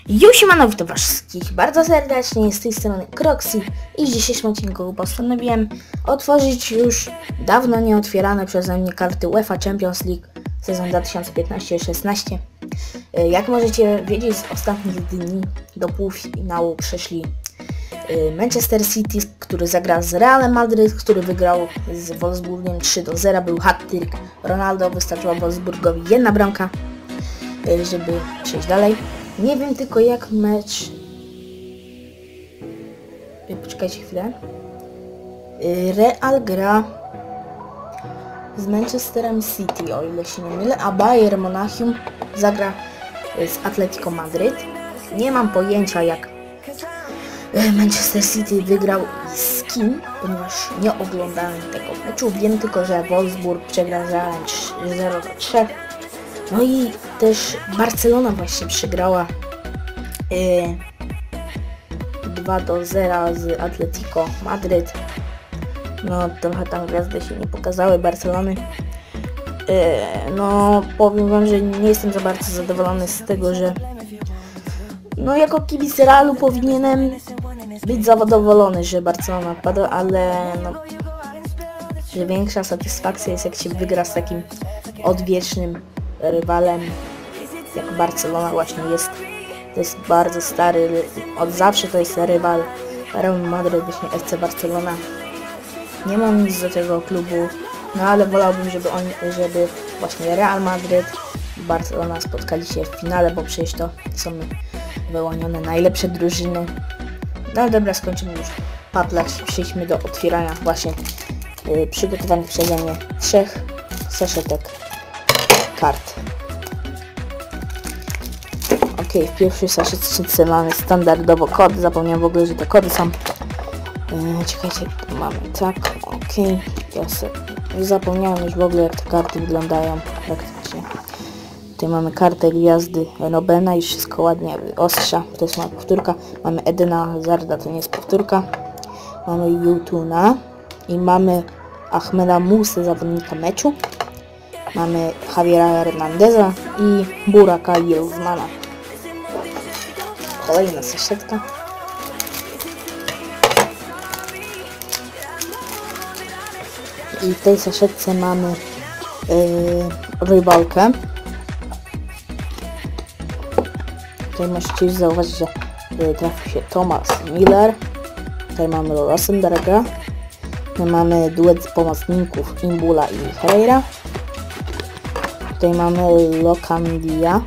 Siemano, witam was wszystkich bardzo serdecznie, z tej strony Kroxy i w dzisiejszym odcinku postanowiłem otworzyć już dawno nieotwierane przeze mnie karty UEFA Champions League sezon 2015-16. Jak możecie wiedzieć, z ostatnich dni do półfinału przeszli Manchester City, który zagrał z Realem Madryt, który wygrał z Wolfsburgiem 3-0, był hat-trick Ronaldo, wystarczyła Wolfsburgowi jedna bramka, żeby przejść dalej. Nie wiem tylko jak mecz... Poczekajcie chwilę. Real gra z Manchesterem City, o ile się nie mylę, a Bayern Monachium zagra z Atletico Madryt. Nie mam pojęcia jak Manchester City wygrał i z kim, ponieważ nie oglądałem tego meczu. Wiem tylko, że Wolfsburg przegrał z Realem 0-3. No i też Barcelona właśnie przegrała 2-0 z Atletico Madryt. No trochę tam gwiazdy się nie pokazały Barcelony. No powiem wam, że nie jestem za bardzo zadowolony z tego, że no jako kibic Realu powinienem być zadowolony, że Barcelona odpadła, ale no, że większa satysfakcja jest jak się wygra z takim odwiecznym rywalem jak Barcelona właśnie jest. To jest bardzo stary, od zawsze to jest rywal Real Madryt, właśnie FC Barcelona. Nie mam nic do tego klubu, no ale wolałbym, żeby właśnie Real Madryt i Barcelona spotkali się w finale, bo przecież to są wyłonione najlepsze drużyny. No dobra, skończymy już patlać, przejdźmy do otwierania właśnie przygotowanych przeze mnie 3 saszetek kart. Ok, w pierwszej saszetce mamy standardowo kody, zapomniałem w ogóle, że te kody są. Czekajcie, mamy tak, ok, zapomniałem już w ogóle jak te karty wyglądają praktycznie. Tutaj mamy kartę gwiazdy Robena i wszystko ładnie ostrza, to jest moja powtórka. Mamy Edena Hazarda, to nie jest powtórka. Mamy Youtuna i mamy Ahmeda Musę, zawodnika meczu. Mamy Javiera Hernandeza i Buraka Yilmaz'a. Kolejna saszetka. I w tej saszetce mamy rywalkę. Tutaj możecie już zauważyć, że trafił się Thomas Miller. Tutaj mamy Rosenberga. Tutaj mamy duet pomocników Imbula i Herrera. Tutaj mamy Locandia.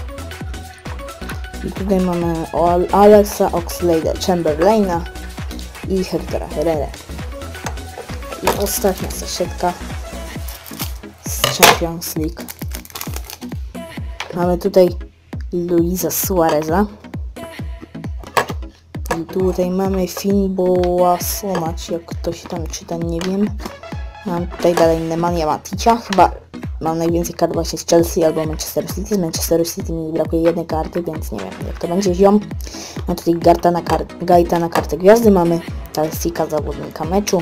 I tutaj mamy Alexa Oxlade-Chamberlaina i Hectora Herrera. I ostatnia saszetka z Champions League. Mamy tutaj Luisa Suareza. I tutaj mamy Finboa Somać, jak to się tam czyta, nie wiem. Mam tutaj dalej Nemanja Maticia, chyba mam najwięcej kart właśnie z Chelsea albo Manchester City. Z Manchesteru City mi brakuje jednej karty, więc nie wiem jak to będzie ziom. Mam tutaj Gaita na kartę gwiazdy, mamy Talsika, zawodnika meczu.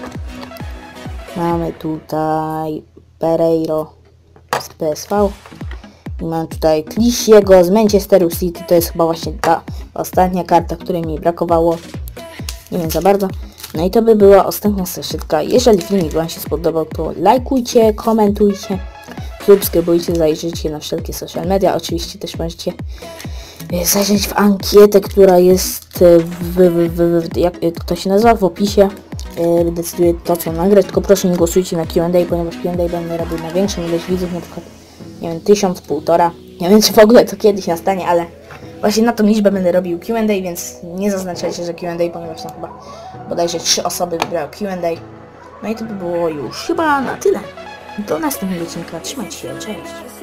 Mamy tutaj Pereiro z PSV. I mam tutaj Klisiego z Manchesteru City, to jest chyba właśnie ta ostatnia karta, której mi brakowało. Nie wiem za bardzo. No i to by była ostatnia saszetka. Jeżeli filmik wam się spodobał, to lajkujcie, komentujcie, subskrybujcie, zajrzyjcie na wszelkie social media. Oczywiście też możecie zajrzeć w ankietę, która jest jak to się nazywa, w opisie. Decyduje to co nagrać, tylko proszę nie głosujcie na Q&A, ponieważ Q&A będę robił na większą ilość widzów, na przykład nie wiem, 1000, 1,5. Nie wiem czy w ogóle to kiedyś nastanie, ale właśnie na tą liczbę będę robił Q&A, więc nie zaznaczajcie, że Q&A, ponieważ tam chyba bodajże 3 osoby wybrały Q&A. No i to by było już chyba na tyle. Do następnego odcinka, trzymajcie się, cześć!